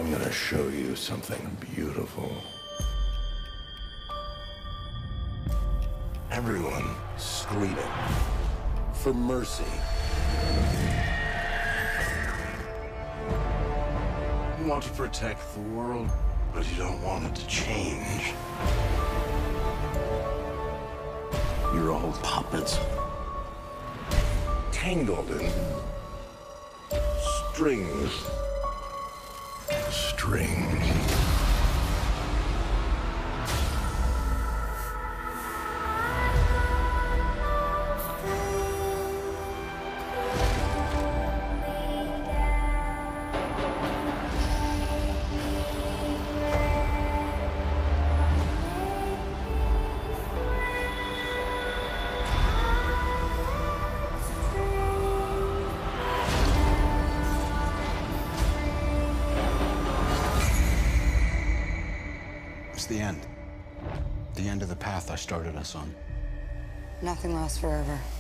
I'm gonna show you something beautiful. Everyone screaming for mercy. You want to protect the world, but you don't want it to change. You're all puppets, tangled in strings. It's the end. The end of the path I started us on. Nothing lasts forever.